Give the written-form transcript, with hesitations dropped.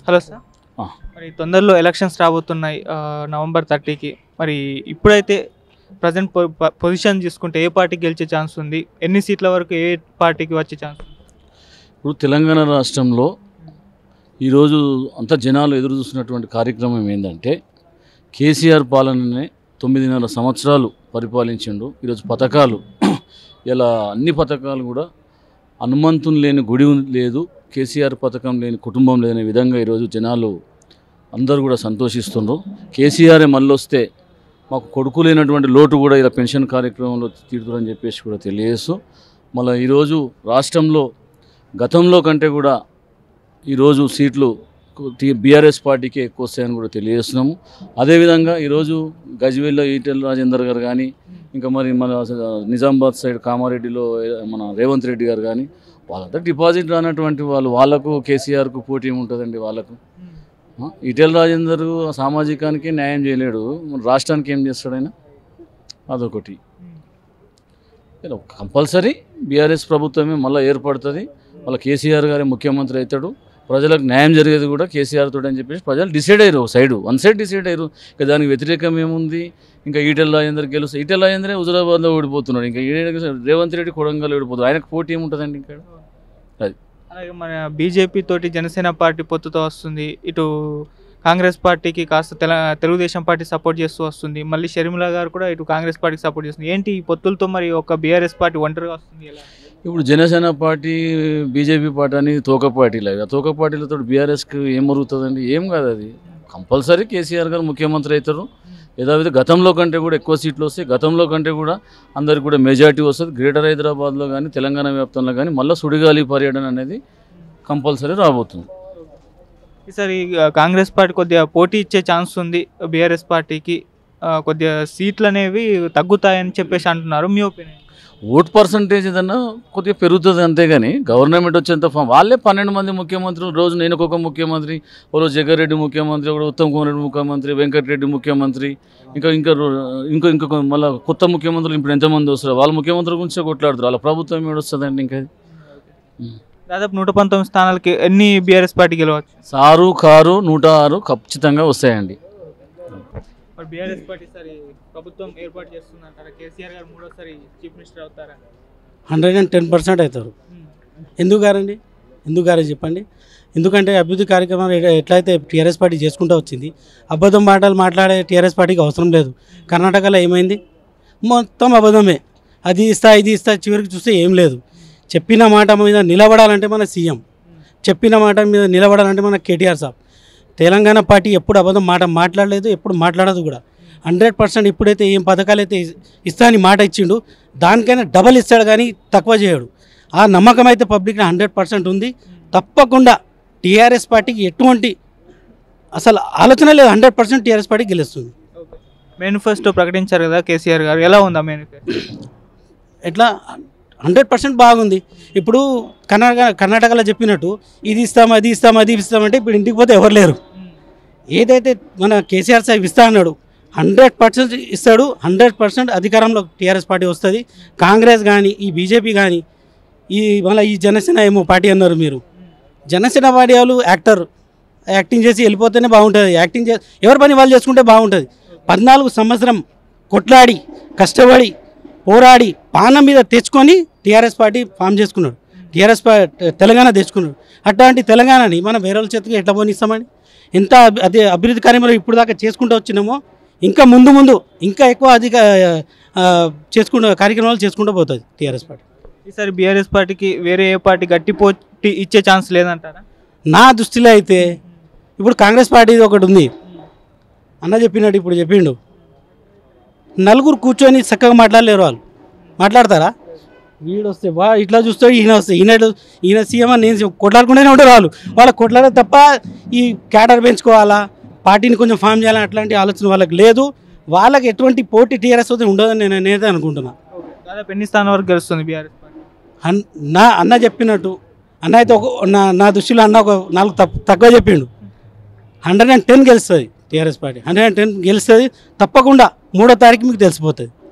Hello sir, మరి తొందరలో elections రాబోతున్నాయి నవంబర్ 30కి. మరి ఇప్పుడైతే ప్రజెంట్ పొజిషన్ చూసుకుంటే ఏ పార్టీకి గెలిచే ఛాన్స్ ఉంది? ఎన్ని సీట్ల వరకు ఏ పార్టీకి వచ్చే ఛాన్స్ ఉంది? ఇప్పుడు తెలంగాణ రాష్ట్రంలో ఈరోజు అంత జనాలు ఎదురు చూస్తున్నటువంటి కార్యక్రమం ఏంటంటే కేసీఆర్ పాలననే 9.5 సంవత్సరాలు పరిపాలించిండు. ఈరోజు పథకాలు ఇలా అన్ని పథకాలు కూడా హనుమంతుని లేని గుడి లేదు, కేసీఆర్ పథకం లేని కుటుంబం లేని విధంగా ఈరోజు జనాలు అందరూ కూడా సంతోషిస్తుండ్రు. కేసీఆర్ మళ్ళీ వస్తే మాకు కొడుకు లేనటువంటి లోటు కూడా ఇలా పెన్షన్ కార్యక్రమంలో తీరుతుందని చెప్పేసి కూడా తెలియజేస్తూ, మళ్ళీ ఈరోజు రాష్ట్రంలో గతంలో కంటే కూడా ఈరోజు సీట్లు బీఆర్ఎస్ పార్టీకి ఎక్కువ వస్తాయని కూడా తెలియజేస్తున్నాము. అదేవిధంగా ఈరోజు గజ్వేల్లో ఈటెల రాజేందర్ గారు కానీ, ఇంకా మరి మన నిజామాబాద్ సైడ్ కామారెడ్డిలో మన రేవంత్ రెడ్డి గారు కానీ, వాళ్ళంతా డిపాజిట్ రానటువంటి వాళ్ళకు కేసీఆర్కు పోటీ ఉంటుందండి. వాళ్ళకు ఈటెల రాజేందర్ సామాజికానికి న్యాయం చేయలేడు, రాష్ట్రానికి ఏం చేస్తాడు ఆయన? అదొకటి. కంపల్సరీ బీఆర్ఎస్ ప్రభుత్వమే మళ్ళీ ఏర్పడుతుంది, మళ్ళీ కేసీఆర్ గారే ముఖ్యమంత్రి అవుతాడు, ప్రజలకు న్యాయం జరిగేది కూడా కేసీఆర్ తోటి అని చెప్పేసి ప్రజలు డిసైడ్ అయ్యారు. వన్ సైడ్ డిసైడ్ అయ్యారు. ఇంకా దానికి వ్యతిరేకం ఏముంది? ఇంకా ఈటెల రాజేందర్ గెలుస్తుంది. ఈటెల రాజేందరే హుజురాబాద్లో ఓడిపోతున్నాడు, ఇంకా రేవంత్ రెడ్డి కొడంగల్ ఓడిపోతున్నాడు. ఆయనకు పోటీ ఏముంటుందండి ఇంకా? అది అలాగే మన బీజేపీ తోటి జనసేన పార్టీ పొత్తుతో వస్తుంది, ఇటు కాంగ్రెస్ పార్టీకి కాస్త తెలుగుదేశం పార్టీ సపోర్ట్ చేస్తూ వస్తుంది, మళ్ళీ షర్మిల గారు కూడా ఇటు కాంగ్రెస్ పార్టీకి సపోర్ట్ చేస్తుంది. ఏంటి ఈ పొత్తులతో మరి ఒక బీఆర్ఎస్ పార్టీ ఒంటరిగా వస్తుంది ఎలా? ఇప్పుడు జనసేన పార్టీ బీజేపీ పార్టీ అని తోక పార్టీలు, అవి తోక పార్టీలతో బీఆర్ఎస్కి ఏం మరుగుతుందండి? ఏం కాదు. అది కంపల్సరీ కేసీఆర్ గారు ముఖ్యమంత్రి అవుతారు. యథావిధి గతంలో కంటే కూడా ఎక్కువ సీట్లు వస్తాయి, గతంలో కంటే కూడా అందరికి కూడా మెజార్టీ వస్తుంది. గ్రేటర్ హైదరాబాద్లో కానీ తెలంగాణ వ్యాప్తంలో కానీ మళ్ళీ సుడిగాలి పర్యటన అనేది కంపల్సరీ రాబోతుంది. ఈసారి కాంగ్రెస్ పార్టీ కొద్దిగా పోటీ ఇచ్చే ఛాన్స్ ఉంది బీఆర్ఎస్ పార్టీకి, కొద్దిగా సీట్లు అనేవి తగ్గుతాయని చెప్పేసి అంటున్నారు. మీ ఒపీనియన్? ఓట్ పర్సంటేజ్ ఏదన్నా కొద్దిగా పెరుగుతుంది అంతేగాని గవర్నమెంట్ వచ్చేంత వాళ్ళే 12 మంది ముఖ్యమంత్రులు, రోజు నేను ఒక ముఖ్యమంత్రి, ఒకరోజు జగ్గారెడ్డి ముఖ్యమంత్రి, ఒకరోజు ఉత్తమ్ కుమార్ రెడ్డి ముఖ్యమంత్రి, వెంకటరెడ్డి ముఖ్యమంత్రి, ఇంకా మళ్ళీ కొత్త ముఖ్యమంత్రులు ఇప్పుడు ఎంతమంది వస్తారు? వాళ్ళ ముఖ్యమంత్రుల గురించే కొట్లాడుతారు. వాళ్ళ ప్రభుత్వం ఏడొస్తుందండి? ఇంకా దాదాపు 119 స్థానాలకి ఎన్ని బీఆర్ఎస్ పార్టీ గెలవచ్చు? సారు కారు 106 ఖచ్చితంగా వస్తాయండి. మరి బీఆర్ఎస్ పార్టీ సరే ప్రభుత్వం ఏర్పాటు చేస్తుందంటారా? కేసీఆర్ గారు మూడోసారి చీఫ్ మినిస్టర్ అవుతారా? 110% అవుతారు. ఎందుకు గారని చెప్పండి. ఎందుకంటే అభివృద్ధి కార్యక్రమాలు ఎట్లయితే టీఆర్ఎస్ పార్టీ చేసుకుంటూ వచ్చింది, అబద్ధం మాటలు మాట్లాడే టీఆర్ఎస్ పార్టీకి అవసరం లేదు. కర్ణాటకలో ఏమైంది? మొత్తం అబద్ధమే. అది ఇస్తా ఇది ఇస్తా, చివరికి చూస్తే ఏం లేదు. చెప్పిన మాట మీద నిలబడాలంటే మన సీఎం, చెప్పిన మాట మీద నిలబడాలంటే మన కేటీఆర్ సాబ్. తెలంగాణ పార్టీ ఎప్పుడు అబద్ధం మాట మాట్లాడలేదు, ఎప్పుడు మాట్లాడదు కూడా. 100% ఇప్పుడైతే ఏం పథకాలు అయితే ఇస్తా అని మాట ఇచ్చిండు, దానికైనా డబల్ ఇస్తాడు కానీ తక్కువ చేయడు. ఆ నమ్మకం అయితే పబ్లిక్లో 100% ఉంది. తప్పకుండా టీఆర్ఎస్ పార్టీకి ఎటువంటి అసలు ఆలోచన లేదు. 100% టీఆర్ఎస్ పార్టీ గెలుస్తుంది. మేనిఫెస్టో ప్రకటించారు కదా కేసీఆర్ గారు, ఎలా ఉందా మేనిఫెస్టో? ఎట్లా 100% బాగుంది. ఇప్పుడు కర్ణాటకలో చెప్పినట్టు ఇది ఇస్తాం అది ఇస్తాం అది ఇస్తామంటే ఇప్పుడు ఇంటికి పోతే ఎవరు లేరు. ఏదైతే మన కేసీఆర్ సార్ ఇస్తా అన్నాడు 100% ఇస్తాడు. 100% అధికారంలో టీఆర్ఎస్ పార్టీ వస్తుంది. కాంగ్రెస్ కానీ ఈ బీజేపీ కానీ మళ్ళీ ఈ జనసేన ఏమో పార్టీ అన్నారు మీరు. జనసేన పార్టీ వాళ్ళు యాక్టింగ్ చేసి వెళ్ళిపోతేనే బాగుంటుంది. యాక్టింగ్ ఎవరి పని వాళ్ళు చేసుకుంటే బాగుంటుంది. 14 సంవత్సరం కొట్లాడి కష్టపడి పోరాడి పానం మీద తెచ్చుకొని టీఆర్ఎస్ పార్టీ ఫామ్ చేసుకున్నాడు, తెలంగాణ తెచ్చుకున్నాడు. అట్లాంటి తెలంగాణని మనం వేరే వాళ్ళ చేతికి ఎట్లా పోనిస్తామండి? ఎంత అదే అభివృద్ధి కార్యక్రమాలు ఇప్పుడు దాకా చేసుకుంటూ వచ్చినామో ఇంకా ముందు ఇంకా ఎక్కువ కార్యక్రమాలు చేసుకుంటూ పోతుంది టీఆర్ఎస్ పార్టీ. ఈసారి బీఆర్ఎస్ పార్టీకి వేరే ఏ పార్టీ గట్టి పోటీ ఇచ్చే ఛాన్స్ లేదంటారా? నా దృష్టిలో అయితే ఇప్పుడు కాంగ్రెస్ పార్టీ ఒకటి ఉంది. అన్న చెప్పినట్టు ఇప్పుడు చెప్పిండు, నలుగురు కూర్చొని చక్కగా మాట్లాడలేరు. వాళ్ళు మాట్లాడతారా? వీడు వస్తే ఇట్లా చూస్తాడు, ఈయన వస్తే ఈయన సీఎం అని నేను కొట్లాడుకుంటూనే ఉంటారు. వాళ్ళ కొట్లాడే తప్ప ఈ క్యాడర్ పెంచుకోవాలా, పార్టీని కొంచెం ఫామ్ చేయాలని అట్లాంటి ఆలోచన వాళ్ళకి లేదు. వాళ్ళకి ఎటువంటి పోటీ టీఆర్ఎస్ అయితే ఉండదని నేనైతే అనుకుంటున్నాను. దాదాపు ఎన్ని స్థానం వరకు గెలుస్తుంది బీఆర్ఎస్ పార్టీ? అన్న చెప్పినట్టు అన్న అయితే నా దృష్టిలో అన్న ఒక 4 తక్కువ చెప్పిండు. 110 గెలుస్తుంది టీఆర్ఎస్ పార్టీ. 110 గెలుస్తుంది తప్పకుండా. 3వ తారీఖు మీకు తెలిసిపోతుంది.